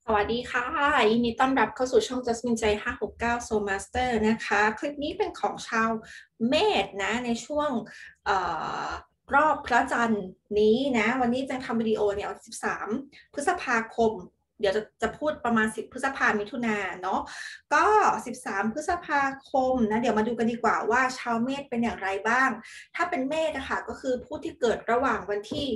สวัสดีค่ะยินดีต้อนรับเข้าสู่ช่อง Jasmine ใจ569 Soul Master นะคะคลิปนี้เป็นของชาวเมษนะในช่วงเอ่อรอบพระจันทร์นี้นะวันนี้จะทำวิดีโอเนี่ย13พฤษภาคมเดี๋ยวจะพูดประมาณ10พฤษภามิถุนาเนาะก็13พฤษภาคมนะเดี๋ยวมาดูกันดีกว่าว่าชาวเมษเป็นอย่างไรบ้างถ้าเป็นเมษนะคะก็คือผู้ที่เกิดระหว่างวันที่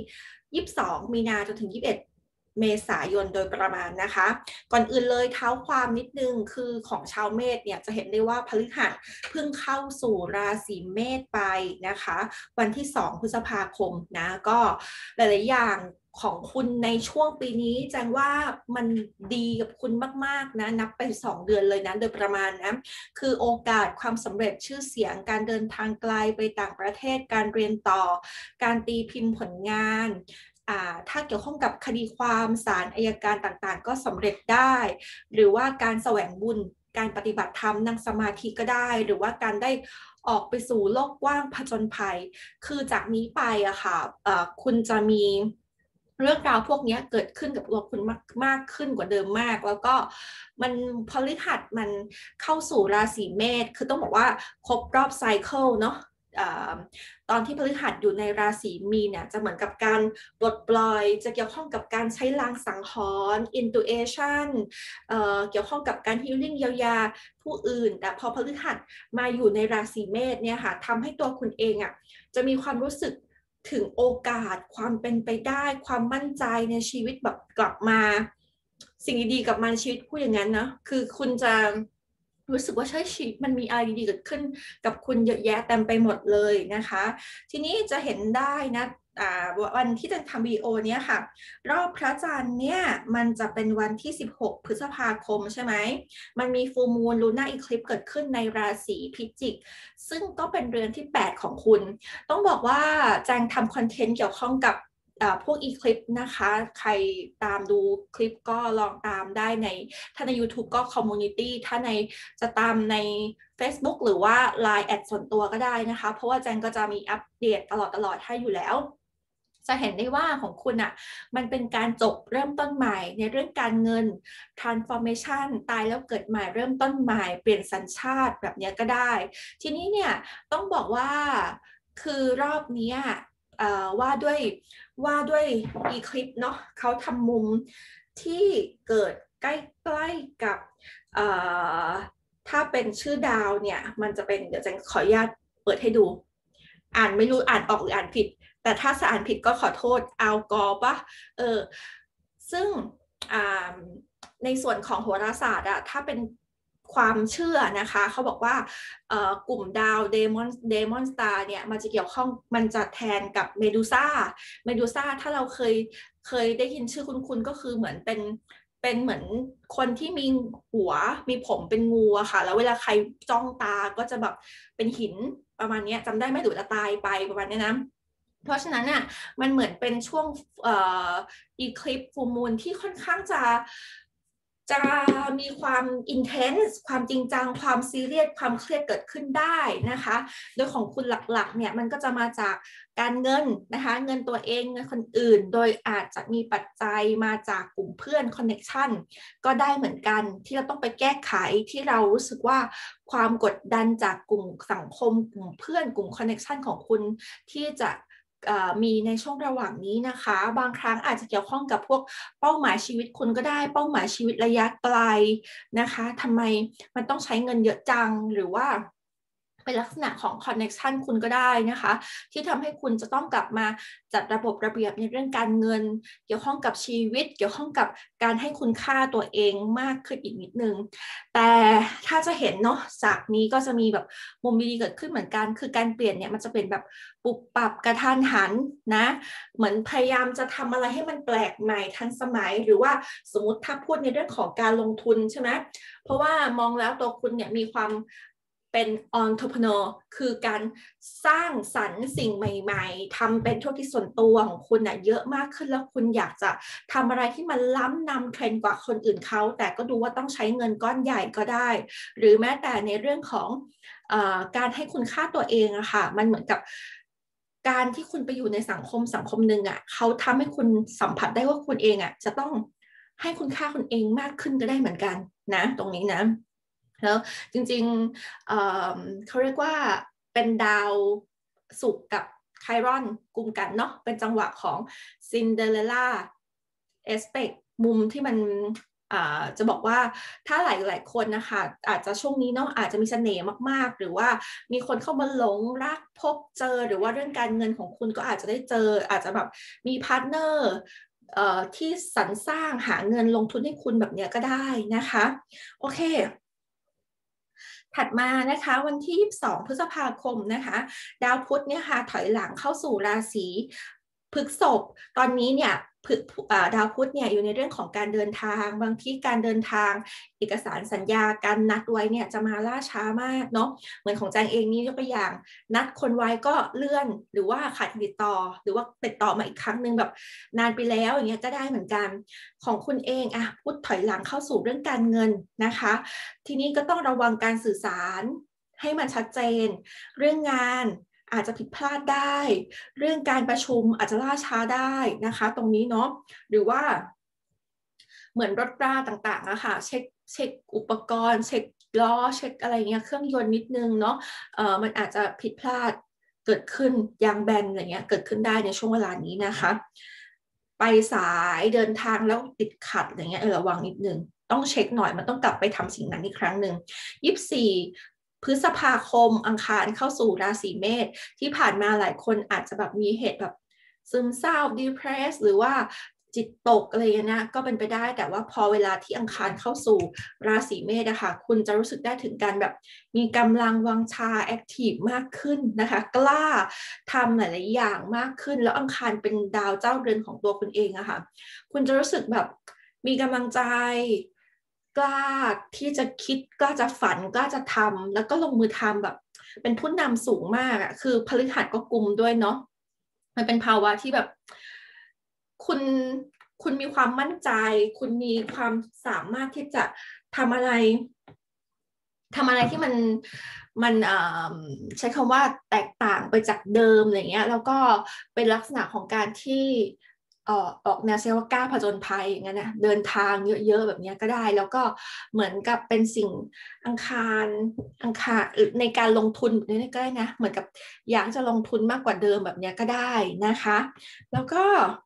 22มีนาจนถึง21เมษายนโดยประมาณนะคะก่อนอื่นเลยเท้าความนิดนึงคือของชาวเมษเนี่ยจะเห็นได้ว่าพฤหัสเพิ่งเข้าสู่ราศีเมษไปนะคะวันที่2พฤษภาคมนะก็หลายๆอย่างของคุณในช่วงปีนี้แจ้งว่ามันดีกับคุณมากๆนะนับไป2เดือนเลยนะโดยประมาณนะคือโอกาสความสำเร็จชื่อเสียงการเดินทางไกลไปต่างประเทศการเรียนต่อการตีพิมพ์ผลงานถ้าเกี่ยวข้องกับคดีความศาลอัยการต่างๆก็สำเร็จได้หรือว่าการแสวงบุญการปฏิบัติธรรมนั่งสมาธิก็ได้หรือว่าการได้ออกไปสู่โลกกว้างผจญภัยคือจากนี้ไปอะค่ะคุณจะมีเรื่องราวพวกนี้เกิดขึ้นกับตัวคุณมากขึ้นกว่าเดิมมากแล้วก็มันพฤหัสมันเข้าสู่ราศีเมษคือต้องบอกว่าครบรอบไซเคิลเนาะตอนที่พฤหัสอยู่ในราศีมีนเนี่ยจะเหมือนกับการปลดปล่อยจะเกี่ยวข้องกับการใช้ลางสังหรณ์ intuition เกี่ยวข้องกับการ healing เยียวยาผู้อื่นแต่พอพฤหัสมาอยู่ในราศีเมษเนี่ยค่ะทำให้ตัวคุณเองอ่ะจะมีความรู้สึกถึงโอกาสความเป็นไปได้ความมั่นใจในชีวิตแบบกลับมาสิ่งดีๆกลับมาในชีวิตพูดอย่างนั้นนะคือคุณจะรู้สึกว่าใช่ชีวิตมันมีอะไรดีๆเกิดขึ้นกับคุณเยอะแยะเต็มไปหมดเลยนะคะทีนี้จะเห็นได้นะวันที่จะทำวิดีโอเนี้ยค่ะรอบพระจันทร์เนี่ยมันจะเป็นวันที่16พฤษภาคมใช่ไหมมันมีฟูลมูนลูน่าอีคลิปเกิดขึ้นในราศีพิจิกซึ่งก็เป็นเรือนที่8ของคุณต้องบอกว่าแจงทำคอนเทนต์เกี่ยวข้องกับพวกอีคลิปนะคะใครตามดูคลิปก็ลองตามได้ในถ้าใน YouTube ก็ Community ถ้าในจะตามใน Facebook หรือว่า Line แอดส่วนตัวก็ได้นะคะเพราะว่าแจงก็จะมีอัปเดตตลอดให้อยู่แล้วจะเห็นได้ว่าของคุณอ่ะมันเป็นการจบเริ่มต้นใหม่ในเรื่องการเงิน transformation ตายแล้วเกิดใหม่เริ่มต้นใหม่เปลี่ยนสัญชาติแบบนี้ก็ได้ทีนี้เนี่ยต้องบอกว่าคือรอบนี้ว่าด้วยอีคลิปเนาะเขาทำมุมที่เกิดใกล้ๆกับถ้าเป็นชื่อดาวเนี่ยมันจะเป็นเดี๋ยวจะขออนุญาตเปิดให้ดูอ่านไม่รู้อ่านออกหรืออ่านผิดแต่ถ้าอ่านผิดก็ขอโทษอัลกอร์ปะซึ่งในส่วนของโหราศาสตร์อะถ้าเป็นความเชื่อนะคะเขาบอกว่ากลุ่มดาวเดมอนสตาร์เนี่ยมันจะเกี่ยวข้องมันจะแทนกับเมดูซ่าถ้าเราเคยได้ยินชื่อคุณก็คือเหมือนเป็นเหมือนคนที่มีหัวมีผมเป็นงูอะค่ะแล้วเวลาใครจ้องตาก็จะแบบเป็นหินประมาณนี้จำได้ไหมหรือจะตายไปประมาณนี้นะเพราะฉะนั้นน่ะมันเหมือนเป็นช่วงอีคลิปฟูมูลที่ค่อนข้างจะมีความอินเทนส์ความจริงจังความซีเรียสความเครียดเกิดขึ้นได้นะคะโดยของคุณหลักๆเนี่ยมันก็จะมาจากการเงินนะคะเงินตัวเองเงินคนอื่นโดยอาจจะมีปัจจัยมาจากกลุ่มเพื่อนคอนเน็ชันก็ได้เหมือนกันที่เราต้องไปแก้ไขที่เรารู้สึกว่าความกดดันจากกลุ่มสังคมกลุ่มเพื่อนกลุ่มคอนเน็ชันของคุณที่จะมีในช่วงระหว่างนี้นะคะบางครั้งอาจจะเกี่ยวข้องกับพวกเป้าหมายชีวิตคุณก็ได้เป้าหมายชีวิตระยะไกลนะคะทำไมมันต้องใช้เงินเยอะจังหรือว่าเป็นลักษณะของคอนเน็ชันคุณก็ได้นะคะที่ทำให้คุณจะต้องกลับมาจัดระบบระเบียบในเรื่องการเงินเกี่ยวข้องกับชีวิตเกี่ยวข้องกับการให้คุณค่าตัวเองมากขึ้นอีกนิดนึงแต่ถ้าจะเห็นเนาะจากนี้ก็จะมีแบบมุมดีๆเกิดขึ้นเหมือนกันคือการเปลี่ยนเนี่ยมันจะเป็นแบบปุบปับกระทันหันนะเหมือนพยายามจะทำอะไรให้มันแปลกใหม่ทันสมัยหรือว่าสมมติถ้าพูดในเรื่องของการลงทุนใช่ไหมเพราะว่ามองแล้วตัวคุณเนี่ยมีความเป็น entrepreneur คือการสร้างสรรค์สิ่งใหม่ๆทำเป็นธุรกิจส่วนตัวของคุณน่ะเยอะมากขึ้นแล้วคุณอยากจะทำอะไรที่มันล้ำนำเทรนด์กว่าคนอื่นเขาแต่ก็ดูว่าต้องใช้เงินก้อนใหญ่ก็ได้หรือแม้แต่ในเรื่องของการให้คุณค่าตัวเองอะค่ะมันเหมือนกับการที่คุณไปอยู่ในสังคมหนึ่งอะเขาทำให้คุณสัมผัสได้ว่าคุณเองอะจะต้องให้คุณค่าคุณเองมากขึ้นก็ได้เหมือนกันนะตรงนี้นะแล้วจริงๆเขาเรียกว่าเป็นดาวศุกร์กับไครอนกุมกันเนาะเป็นจังหวะของซินเดอเรลล่าเอสเปกมุมที่มันจะบอกว่าถ้าหลายๆคนนะคะอาจจะช่วงนี้เนาะอาจจะมีเสน่ห์มากๆหรือว่ามีคนเข้ามาหลงรักพบเจอหรือว่าเรื่องการเงินของคุณก็อาจจะได้เจออาจจะแบบมีพาร์ทเนอร์ที่สรรสร้างหาเงินลงทุนให้คุณแบบนี้ก็ได้นะคะโอเคถัดมานะคะวันที่22พฤษภาคมนะคะดาวพุธเนี่ยค่ะถอยหลังเข้าสู่ราศีพฤษภตอนนี้เนี่ยดาวพุธเนี่ยอยู่ในเรื่องของการเดินทางบางที่การเดินทางเอกสารสัญญาการนัดไว้เนี่ยจะมาล่าช้ามากเนาะเหมือนของแจงเองนี่ยกตัวอย่างนัดคนไว้ก็เลื่อนหรือว่าขาดติดต่อหรือว่าติดต่อมาอีกครั้งหนึ่งแบบนานไปแล้วอย่างเงี้ยก็ได้เหมือนกันของคุณเองอะพุธถอยหลังเข้าสู่เรื่องการเงินนะคะทีนี้ก็ต้องระวังการสื่อสารให้มันชัดเจนเรื่องงานอาจจะผิดพลาดได้เรื่องการประชุมอาจจะล่าช้าได้นะคะตรงนี้เนาะหรือว่าเหมือนรถราต่างๆอะค่ะเช็คอุปกรณ์เช็คล้อเช็คอะไรเงี้ยเครื่องยนต์นิดนึงเนาะมันอาจจะผิดพลาดเกิดขึ้นยางแบนอะไรเงี้ยเกิดขึ้นได้ในช่วงเวลานี้นะคะไปสายเดินทางแล้วติดขัดอะไรเงี้ยระวังนิดนึงต้องเช็คหน่อยมันต้องกลับไปทำสิ่งนั้นอีกครั้งหนึ่ง24พฤษภาคมอังคารเข้าสู่ราศีเมษที่ผ่านมาหลายคนอาจจะแบบมีเหตุแบบซึมเศร้า depressed หรือว่าจิตตกอะไรนะก็เป็นไปได้แต่ว่าพอเวลาที่อังคารเข้าสู่ราศีเมษนะคะคุณจะรู้สึกได้ถึงการแบบมีกำลังวังชาแอคทีฟมากขึ้นนะคะกล้าทำหลายๆอย่างมากขึ้นแล้วอังคารเป็นดาวเจ้าเรือนของตัวคุณเองอะคะ่ะคุณจะรู้สึกแบบมีกำลังใจกล้าที่จะคิดกล้าจะฝันกล้าจะทำแล้วก็ลงมือทำแบบเป็นผู้นำสูงมากอะคือพฤหัสก็กุมด้วยเนาะมันเป็นภาวะที่แบบคุณคุณมีความมั่นใจคุณมีความสามารถที่จะทำอะไรที่มันใช้คำว่าแตกต่างไปจากเดิมอะไรเงี้ยแล้วก็เป็นลักษณะของการที่ออกแนวเซลล์กล้าผจญภัยอย่างเงี้ยนะเดินทางเยอะๆแบบนี้ก็ได้แล้วก็เหมือนกับเป็นสิ่งอังคารในการลงทุนแบบนี้ก็ได้นะเหมือนกับอยากจะลงทุนมากกว่าเดิมแบบนี้ก็ได้นะคะแล้วก็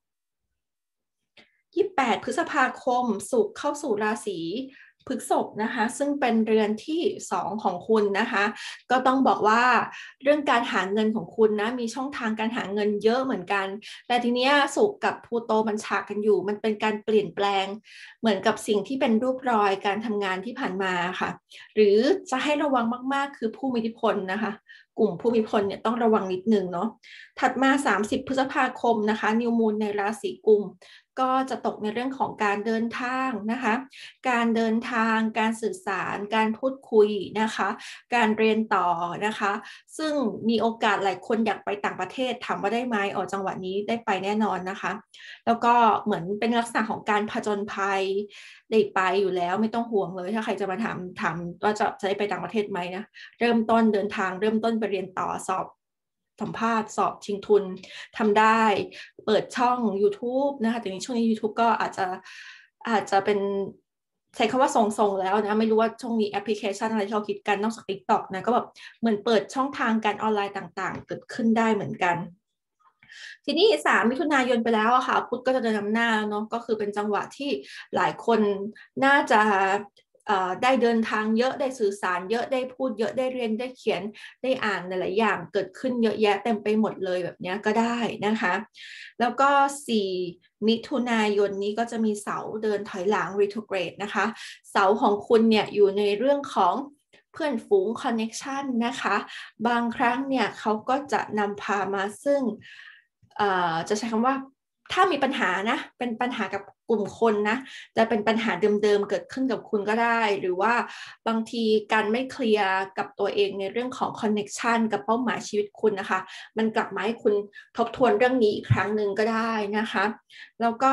28พฤษภาคมศุกร์เข้าสู่ราศีพฤษภนะคะซึ่งเป็นเรือนที่2ของคุณนะคะก็ต้องบอกว่าเรื่องการหาเงินของคุณนะมีช่องทางการหาเงินเยอะเหมือนกันแต่ทีนี้ศุกร์กับพลูโตมันฉากกันอยู่มันเป็นการเปลี่ยนแปลงเหมือนกับสิ่งที่เป็นรูปรอยการทำงานที่ผ่านมาค่ะหรือจะให้ระวังมากๆคือผู้มีอิทธิพลนะคะกลุ่มผู้มีอิทธิพลเนี่ยต้องระวังนิดนึงเนาะถัดมา30พฤษภาคมนะคะนิวมูนในราศีกุมก็จะตกในเรื่องของการเดินทางนะคะการเดินทางการสื่อสารการพูดคุยนะคะการเรียนต่อนะคะซึ่งมีโอกาสหลายคนอยากไปต่างประเทศถามว่าได้ไหมจังหวะนี้ได้ไปแน่นอนนะคะแล้วก็เหมือนเป็นลักษณะของการผจญภัยได้ไปอยู่แล้วไม่ต้องห่วงเลยถ้าใครจะมาถามว่าจะได้ไปต่างประเทศไหมนะเริ่มต้นเดินทางเริ่มต้นไปเรียนต่อสอบสัมภาษณ์สอบชิงทุนทำได้เปิดช่อง YouTube นะคะแต่ในช่วงนี้ YouTube ก็อาจจะเป็นใช้คำว่าทรงๆแล้วนะไม่รู้ว่าช่วงนี้แอปพลิเคชันอะไรที่เราคิดกันนอกจาก TikTok นะก็แบบเหมือนเปิดช่องทางการออนไลน์ต่างๆเกิดขึ้นได้เหมือนกันทีนี้3 มิถุนายนไปแล้วอะค่ะพุธก็จะเดินนำหน้าเนาะก็คือเป็นจังหวะที่หลายคนน่าจะได้เดินทางเยอะได้สื่อสารเยอะได้พูดเยอะได้เรียนได้เขียนได้อ่านหลายๆอย่างเกิดขึ้นเยอะแยะเต็มไปหมดเลยแบบนี้ก็ได้นะคะแล้วก็4 มิถุนายนนี้ก็จะมีเสาเดินถอยหลัง retrograde นะคะเสาของคุณเนี่ยอยู่ในเรื่องของเพื่อนฝูง connection นะคะบางครั้งเนี่ยเขาก็จะนำพามาซึ่งจะใช้คำว่าถ้ามีปัญหานะเป็นปัญหากับกลุ่มคนนะจะเป็นปัญหาเดิมๆเกิดขึ้นกับคุณก็ได้หรือว่าบางทีการไม่เคลียร์กับตัวเองในเรื่องของคอนเน็กชันกับเป้าหมายชีวิตคุณนะคะมันกลับมาให้คุณทบทวนเรื่องนี้อีกครั้งหนึ่งก็ได้นะคะแล้วก็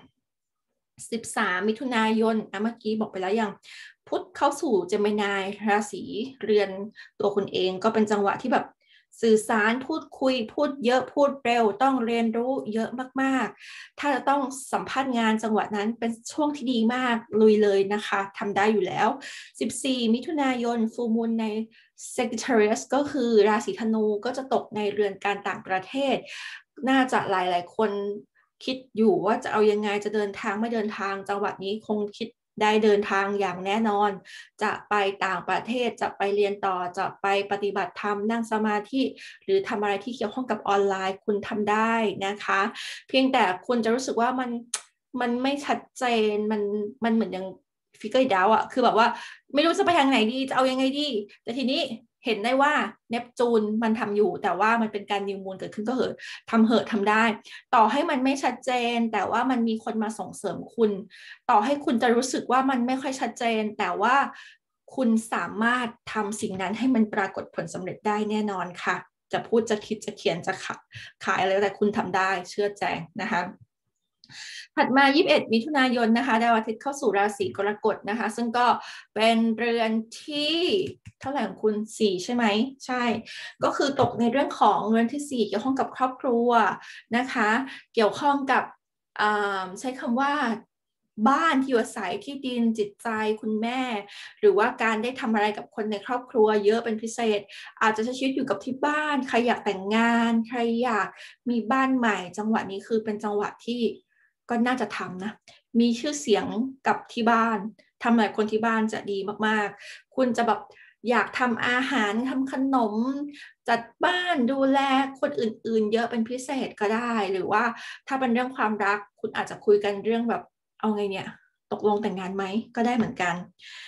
13 มิถุนายนเมื่อกี้บอกไปแล้วยังพุธเข้าสู่เจมินายราศีเรือนตัวคุณเองก็เป็นจังหวะที่แบบสื่อสารพูดคุยพูดเยอะพูดเร็วต้องเรียนรู้เยอะมากๆถ้าจะต้องสัมภาษณ์งานจังหวะนั้นเป็นช่วงที่ดีมากลุยเลยนะคะทำได้อยู่แล้ว14มิถุนายนฟูลมูนใน Sagittarius ก็คือราศีธนูก็จะตกในเรือนการต่างประเทศน่าจะหลายๆคนคิดอยู่ว่าจะเอายังไงจะเดินทางไม่เดินทางจังหวัดนี้คงคิดได้เดินทางอย่างแน่นอนจะไปต่างประเทศจะไปเรียนต่อจะไปปฏิบัติธรรมนั่งสมาธิหรือทำอะไรที่เกี่ยวข้องกับออนไลน์คุณทำได้นะคะเพียงแต่คุณจะรู้สึกว่ามันไม่ชัดเจนมันเหมือนยังฟิกเกอร์ดาวอะคือแบบว่าไม่รู้จะไปทางไหนดีจะเอายังไงดีแต่ทีนี้เห็นได้ว่าเนปจูนมันทำอยู่แต่ว่ามันเป็นการนิวมูนเกิดขึ้นก็เหอะทำได้ต่อให้มันไม่ชัดเจนแต่ว่ามันมีคนมาส่งเสริมคุณต่อให้คุณจะรู้สึกว่ามันไม่ค่อยชัดเจนแต่ว่าคุณสามารถทำสิ่งนั้นให้มันปรากฏผลสำเร็จได้แน่นอนค่ะจะพูดจะคิดจะเขียนจะขายอะไรแต่คุณทำได้เชื่อแจงนะคะถัดมา21มิถุนายนนะคะดาวอาทิตย์เข้าสู่ราศีกรกฎนะคะซึ่งก็เป็นเรือนที่เท่าไหร่ของคุณ4ใช่ไหมใช่ก็คือตกในเรื่องของเรือนที่4เกี่ยวข้องกับครอบครัวนะคะเกี่ยวข้องกับใช้คำว่าบ้านที่อยู่อาศัยที่ดินจิตใจคุณแม่หรือว่าการได้ทำอะไรกับคนในครอบครัวเยอะเป็นพิเศษอาจจะใช้ชีวิตอยู่กับที่บ้านใครอยากแต่งงานใครอยากมีบ้านใหม่จังหวะนี้คือเป็นจังหวะที่ก็น่าจะทำนะมีชื่อเสียงกับที่บ้านทำอะไรคนที่บ้านจะดีมากๆคุณจะแบบอยากทำอาหารทำขนมจัดบ้านดูแลคนอื่นๆเยอะเป็นพิเศษก็ได้หรือว่าถ้าเป็นเรื่องความรักคุณอาจจะคุยกันเรื่องแบบเอาไงเนี่ยตกลงแต่งงานไหมก็ได้เหมือนกัน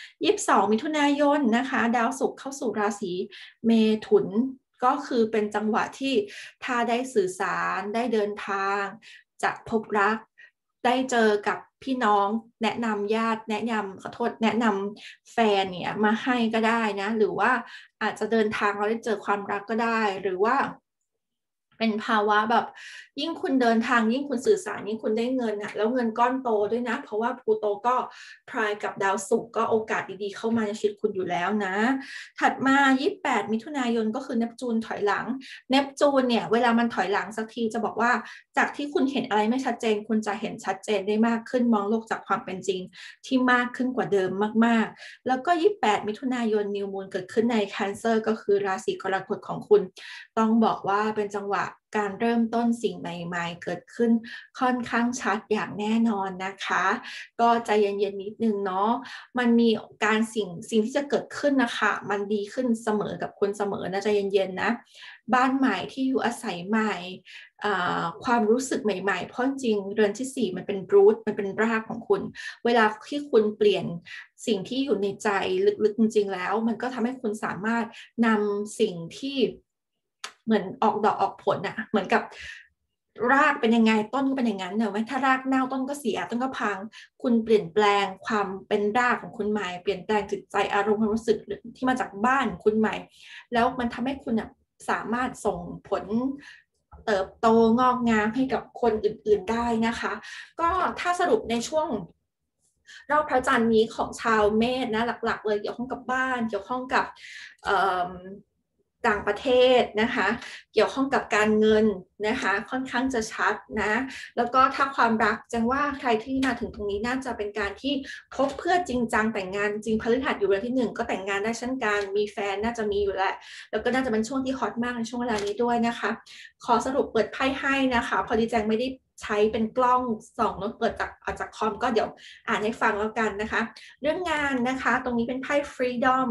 22มิถุนายนนะคะดาวศุกร์เข้าสู่ราศีเมถุนก็คือเป็นจังหวะที่ถ้าได้สื่อสารได้เดินทางจะพบรักได้เจอกับพี่น้องแนะนำญาติแนะนำขอโทษแนะนำแฟนเนี่ยมาให้ก็ได้นะหรือว่าอาจจะเดินทางเราได้เจอความรักก็ได้หรือว่าเป็นภาวะแบบยิ่งคุณเดินทางยิ่งคุณสื่อสารยิ่งคุณได้เงินอะแล้วเงินก้อนโตด้วยนะเพราะว่าพลูโตก็พรายกับดาวศุกร์ก็โอกาสดีๆเข้ามาในชีวิตคุณอยู่แล้วนะถัดมา28มิถุนายนก็คือเนปจูนถอยหลังเนปจูนเนี่ยเวลามันถอยหลังสักทีจะบอกว่าจากที่คุณเห็นอะไรไม่ชัดเจนคุณจะเห็นชัดเจนได้มากขึ้นมองโลกจากความเป็นจริงที่มากขึ้นกว่าเดิมมากๆแล้วก็28มิถุนายนนิวมูนเกิดขึ้นใน Cancer ก็คือราศีกรกฎของคุณต้องบอกว่าเป็นจังหวะการเริ่มต้นสิ่งใหม่ๆเกิดขึ้นค่อนข้างชัดอย่างแน่นอนนะคะก็ใจเย็นๆนิดนึงเนาะมันมีการสิ่งที่จะเกิดขึ้นนะคะมันดีขึ้นเสมอกับคุณเสมอนะใจเย็นๆนะบ้านใหม่ที่อยู่อาศัยใหม่ความรู้สึกใหม่ๆเพราะจริงเรือนที่4มันเป็นรูทมันเป็นรากของคุณเวลาที่คุณเปลี่ยนสิ่งที่อยู่ในใจลึกๆจริงๆแล้วมันก็ทำให้คุณสามารถนำสิ่งที่เหมือนออกดอกออกผลอะเหมือนกับรากเป็นยังไงต้นก็เป็นอย่างนั้นเนอะไหมถ้ารากเน่าต้นก็เสียต้นก็พังคุณเปลี่ยนแปลงความเป็นรากของคุณใหม่เปลี่ยนแปลงจิตใจอารมณ์ความรู้สึกที่มาจากบ้านคุณใหม่แล้วมันทำให้คุณสามารถส่งผลเติบโตงอกงามให้กับคนอื่นๆได้นะคะก็ถ้าสรุปในช่วงรอบพระจันทร์นี้ของชาวเมษนะหลักๆเลยเกี่ยวข้องกับบ้านเกี่ยวข้องกับต่างประเทศนะคะเกี่ยวข้องกับการเงินนะคะค่อนข้างจะชัดนะแล้วก็ถ้าความรักจังว่าใครที่มาถึงตรงนี้น่าจะเป็นการที่พบเพื่อจริงจังแต่งงานจริงพฤหัสอยู่เดือนที่1ก็แต่งงานได้เช่นกันมีแฟนน่าจะมีอยู่แล้วแล้วก็น่าจะเป็นช่วงที่ฮอตมากในช่วงเวลานี้ด้วยนะคะขอสรุปเปิดไพ่ให้นะคะพอดีแจงไม่ได้ใช้เป็นกล้องส่องแล้วเปิดจากคอมก็เดี๋ยวอ่านให้ฟังแล้วกันนะคะเรื่องงานนะคะตรงนี้เป็นไพ่ freedom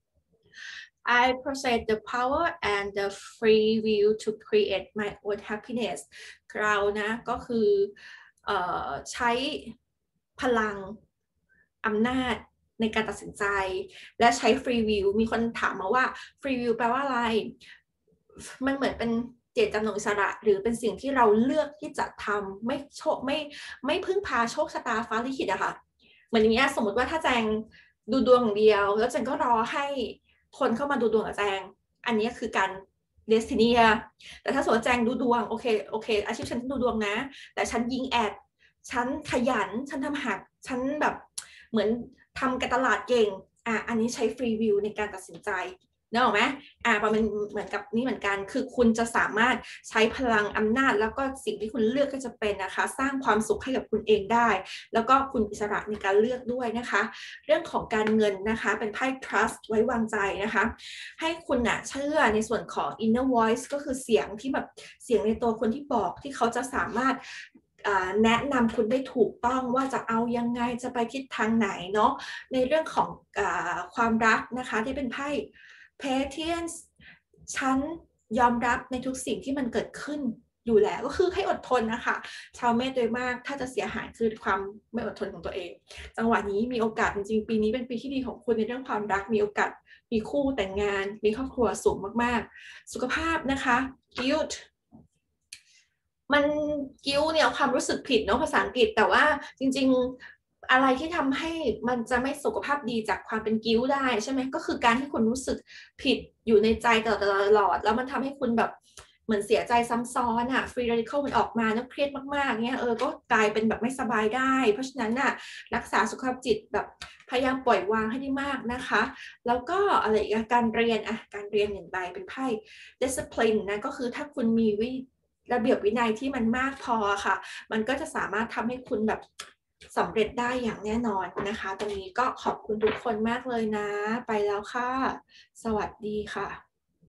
I possess the power and the free will to create my own happiness เรานะก็คือใช้พลังอำนาจในการตัดสินใจและใช้ free will มีคนถามมาว่า free will แปลว่าอะไรมันเหมือนเป็นเจตจำนงอิสระหรือเป็นสิ่งที่เราเลือกที่จะทำไม่พึ่งพาโชคชะตาฟ้าลิขิตอะค่ะเหมือนอย่างนี้สมมติว่าถ้าแจงดูดวงอย่างเดียวแล้วแจงก็รอให้คนเข้ามาดูดวงกับแจงอันนี้คือการเดสตินีแต่ถ้าสมมติแจงดูดวงโอเคอาชีพฉันดูดวงนะแต่ฉันยิงแอดฉันขยันฉันทำหักฉันแบบเหมือนทำการตลาดเก่งอันนี้ใช้ฟรีวิวในการตัดสินใจนึกออกไหมประมาณเหมือนกับนี่เหมือนกันคือคุณจะสามารถใช้พลังอำนาจแล้วก็สิ่งที่คุณเลือกก็จะเป็นนะคะสร้างความสุขให้กับคุณเองได้แล้วก็คุณอิสระในการเลือกด้วยนะคะเรื่องของการเงินนะคะเป็นไพ่ trust ไว้วางใจนะคะให้คุณเชื่อในส่วนของ inner voice ก็คือเสียงที่แบบเสียงในตัวคนที่บอกที่เขาจะสามารถแนะนำคุณได้ถูกต้องว่าจะเอายังไงจะไปทิศทางไหนเนาะในเรื่องของความรักนะคะที่เป็นไพ่ patience ฉันยอมรับในทุกสิ่งที่มันเกิดขึ้นอยู่แล้วก็คือให้อดทนนะคะชาวเมษโดยมากถ้าจะเสียหายคือความไม่อดทนของตัวเองจังหวะนี้มีโอกาสจริงๆปีนี้เป็นปีที่ดีของคุณในเรื่องความรักมีโอกาสมีคู่แต่งงานมีครอบครัวสูงมากๆสุขภาพนะคะ guilt มันกิ้วเนี่ยความรู้สึกผิดเนาะภาษาอังกฤษแต่ว่าจริงๆอะไรที่ทำให้มันจะไม่สุขภาพดีจากความเป็นกิ้วได้ใช่ไหมก็คือการที่คุณรู้สึกผิดอยู่ในใจตลอดแล้วมันทำให้คุณแบบเหมือนเสียใจซ้ำซ้อนฟรีเรดิคอลมันออกมาแล้วเครียดมากๆเนี่ยก็กลายเป็นแบบไม่สบายได้เพราะฉะนั้นรักษาสุขภาพจิตแบบพยายามปล่อยวางให้ได้มากนะคะแล้วก็อะไรอีกการเรียนการเรียนหนึ่งใบเป็นไพ่ discipline นะก็คือถ้าคุณมีระเบียบวินัยที่มันมากพอค่ะมันก็จะสามารถทำให้คุณแบบสำเร็จได้อย่างแน่นอนนะคะตรงนี้ก็ขอบคุณทุกคนมากเลยนะไปแล้วค่ะสวัสดีค่ะ